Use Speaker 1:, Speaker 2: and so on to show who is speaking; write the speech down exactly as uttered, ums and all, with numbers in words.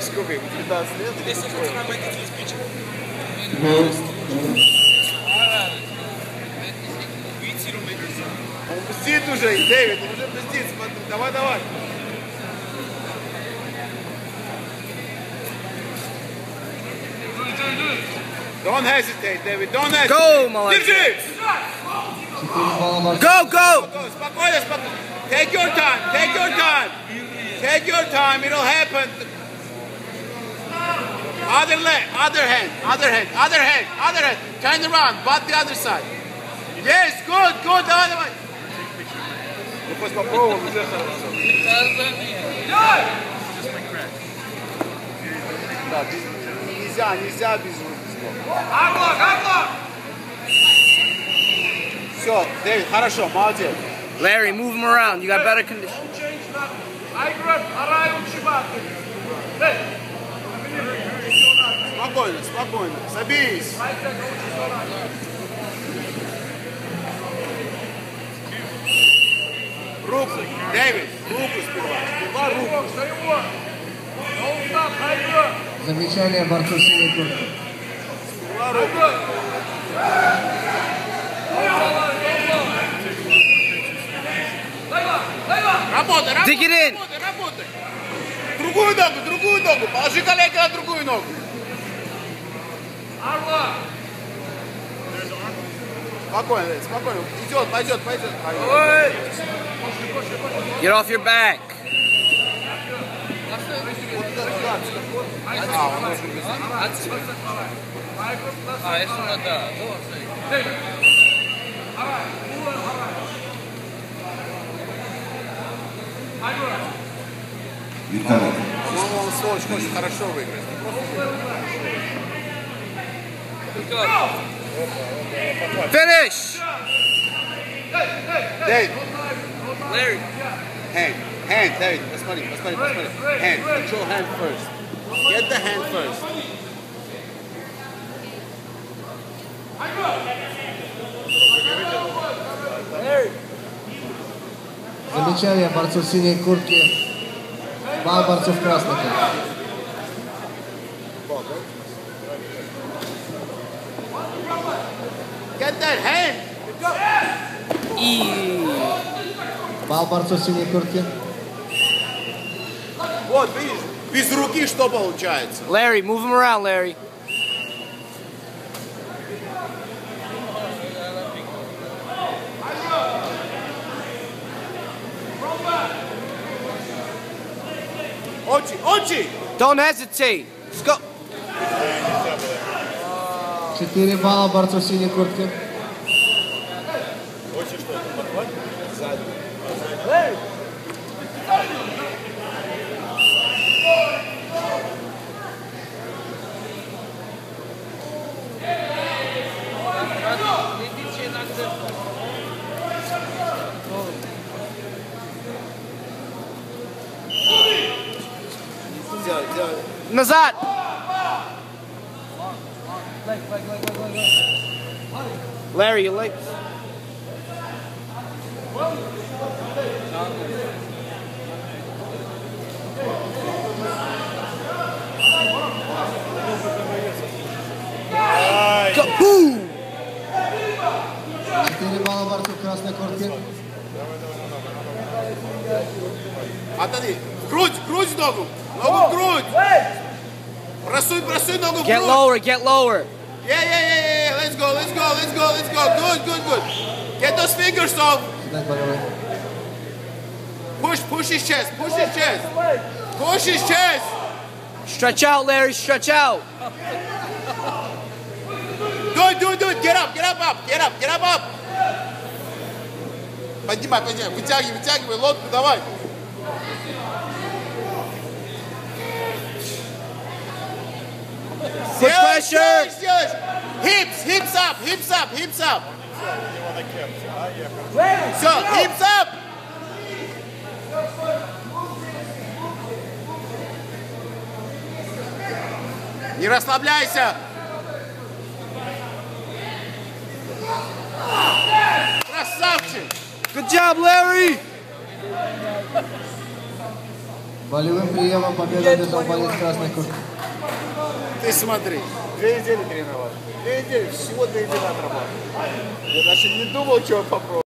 Speaker 1: сколько ему? девятнадцать лет?
Speaker 2: Если хоть нам это не спичек.
Speaker 1: Он бздит уже, Дэвид, он уже бздит, смотри. Давай, давай. Don't hesitate, David, don't hesitate.
Speaker 3: Go, молодец.
Speaker 1: Держи!
Speaker 3: Go, go!
Speaker 1: Спокойно, спокойно. Take your time, take your time. Take your time, it'll happen. Other leg, other hand, other hand, other hand, other hand. Turn around, but the other side. Yes, good, good, давай, давай. Ну, пусть попробуем, уже хорошо. Да, нельзя, нельзя без рук. Все, Дэвид, хорошо, молодец.
Speaker 3: Larry, move him around. You got better condition.
Speaker 1: Спокойно, спокойно. Соберись. Руку, Дэвид, руку сперва. Сперва руку.
Speaker 4: Замечание борцу синей куртки.
Speaker 1: Сперва руку. Работай, работай,
Speaker 3: Dig it in.
Speaker 1: работай, работай. Другую ногу, другую ногу. Положи коллега на другую ногу. Спокойно, спокойно. Идет, пойдет, пойдет.
Speaker 3: Get off your back.
Speaker 1: А, он должен быть.
Speaker 2: А, если надо,
Speaker 1: По-моему, он сволочь хочет хорошо выиграть.
Speaker 3: Finish.
Speaker 1: Дэвид,
Speaker 3: Larry.
Speaker 1: hand, hand, Дэвид, посмотри, посмотри, посмотри. Hand, control hand first. Get the hand first.
Speaker 4: Замечание борцу синей куртки. Два борцов в красной куртке.
Speaker 1: Get that hand.
Speaker 4: Бал борцу синей куртки.
Speaker 1: Вот, видишь, без руки что получается?
Speaker 3: Larry, move him around, Larry.
Speaker 1: Очи, очи!
Speaker 3: Don't hesitate. Let's go.
Speaker 4: Четыре балла борцу синей куртки.
Speaker 1: Очи что, подхватит? Сзади. Делай, делай.
Speaker 3: Назад. Larry, your legs. Go. Boom.
Speaker 4: Четыре балла борцу в красной куртке.
Speaker 1: Отойди. Грудь, грудь ногу. Ногу в грудь. Просуй, просуй ногу в грудь.
Speaker 3: Get lower, get lower.
Speaker 1: Yeah, yeah, yeah, yeah. Let's go, let's go, let's go, let's go. Good, good, good. Get those fingers off.
Speaker 4: Седать болевой.
Speaker 1: Push, push his chest, push his chest. Push his chest.
Speaker 3: Stretch out, Larry, stretch out.
Speaker 1: Good, good, good. Get up, get up, up. Get up, get up, up. Поднимай, поднимай. Вытягивай, вытягивай лодку, давай.
Speaker 3: Push pressure.
Speaker 1: Hips, hips up, hips up, hips up. Все, hips up. Не расслабляйся. Красавчик.
Speaker 3: Good job, Larry.
Speaker 4: Болевым приемом победу одержал боец красной куртки.
Speaker 1: Ты смотри, две недели тренировал. Две недели, всего две недели отрабатывал. Я даже не думал, что попробовать.